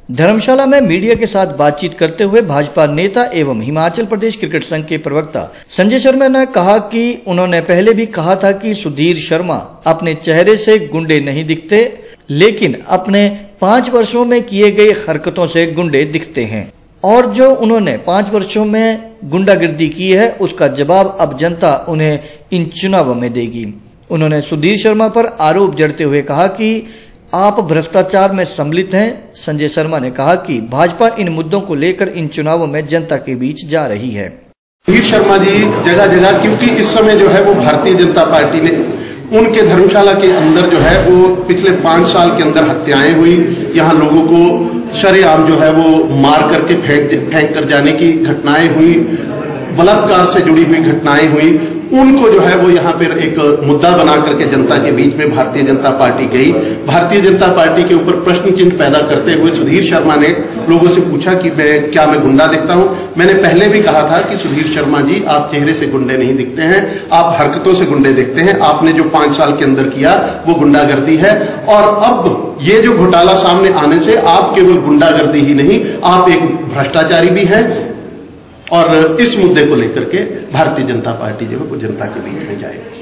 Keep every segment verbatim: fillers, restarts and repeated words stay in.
धर्मशाला में मीडिया के साथ बातचीत करते हुए भाजपा नेता एवं हिमाचल प्रदेश क्रिकेट संघ के प्रवक्ता संजय शर्मा ने कहा कि उन्होंने पहले भी कहा था कि सुधीर शर्मा अपने चेहरे से गुंडे नहीं दिखते, लेकिन अपने पांच वर्षों में किए गए हरकतों से गुंडे दिखते हैं और जो उन्होंने पांच वर्षों में गुंडागिर्दी की है उसका जवाब अब जनता उन्हें इन चुनावों में देगी। उन्होंने सुधीर शर्मा पर आरोप जड़ते हुए कहा कि आप भ्रष्टाचार में सम्मिलित हैं। संजय शर्मा ने कहा कि भाजपा इन मुद्दों को लेकर इन चुनावों में जनता के बीच जा रही है। सुधीर शर्मा जी जगह जगह, क्योंकि इस समय जो है वो भारतीय जनता पार्टी ने उनके धर्मशाला के अंदर जो है वो पिछले पांच साल के अंदर हत्याएं हुई, यहाँ लोगों को शरेआम जो है वो मार करके फेंक फेंक कर जाने की घटनाएं हुई, बलात्कार से जुड़ी हुई घटनाएं हुई। उनको जो है वो यहाँ पर एक मुद्दा बना करके जनता के बीच में भारतीय जनता पार्टी गई। भारतीय जनता पार्टी के ऊपर प्रश्न चिन्ह पैदा करते हुए सुधीर शर्मा ने लोगों से पूछा कि मैं क्या मैं गुंडा दिखता हूं। मैंने पहले भी कहा था कि सुधीर शर्मा जी आप चेहरे से गुंडे नहीं दिखते हैं, आप हरकतों से गुंडे दिखते हैं। आपने जो पांच साल के अंदर किया वो गुंडागर्दी है और अब ये जो घोटाला सामने आने से आप केवल गुंडागर्दी ही नहीं, आप एक भ्रष्टाचारी भी हैं और इस मुद्दे को लेकर के भारतीय जनता पार्टी जो है वो जनता के बीच में जाएगी।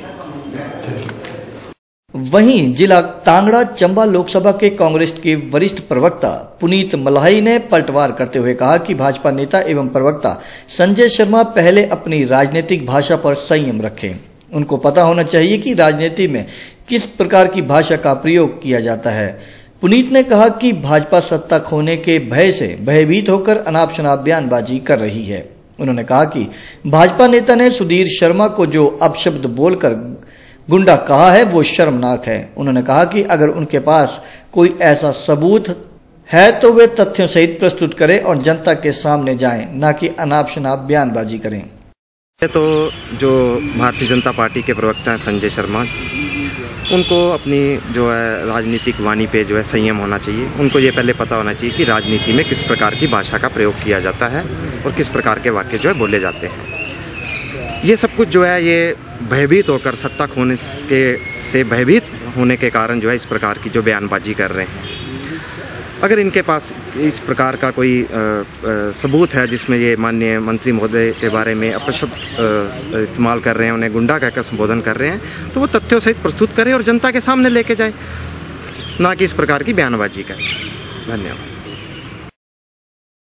वहीं जिला कांगड़ा चंबा लोकसभा के कांग्रेस के वरिष्ठ प्रवक्ता पुनीत मल्हाई ने पलटवार करते हुए कहा कि भाजपा नेता एवं प्रवक्ता संजय शर्मा पहले अपनी राजनीतिक भाषा पर संयम रखें। उनको पता होना चाहिए कि राजनीति में किस प्रकार की भाषा का प्रयोग किया जाता है। पुनीत ने कहा कि भाजपा सत्ता खोने के भय से भयभीत होकर अनाप शनाप बयानबाजी कर रही है। उन्होंने कहा कि भाजपा नेता ने सुधीर शर्मा को जो अपशब्द बोलकर गुंडा कहा है वो शर्मनाक है। उन्होंने कहा कि अगर उनके पास कोई ऐसा सबूत है तो वे तथ्यों सहित प्रस्तुत करें और जनता के सामने जाएं, न कि अनाप शनाप बयानबाजी करें। तो जो भारतीय जनता पार्टी के प्रवक्ता हैं संजय शर्मा, उनको अपनी जो है राजनीतिक वाणी पे जो है संयम होना चाहिए। उनको ये पहले पता होना चाहिए कि राजनीति में किस प्रकार की भाषा का प्रयोग किया जाता है और किस प्रकार के वाक्य जो है बोले जाते हैं। ये सब कुछ जो है ये भयभीत होकर सत्ता खोने के से भयभीत होने के कारण जो है इस प्रकार की जो बयानबाजी कर रहे हैं। अगर इनके पास इस प्रकार का कोई आ, आ, सबूत है जिसमें ये माननीय मंत्री महोदय के बारे में अपशब्द इस्तेमाल कर रहे हैं, उन्हें गुंडा कहकर संबोधन कर रहे हैं, तो वो तथ्यों सहित प्रस्तुत करें और जनता के सामने लेके जाए, ना कि इस प्रकार की बयानबाजी करें। धन्यवाद।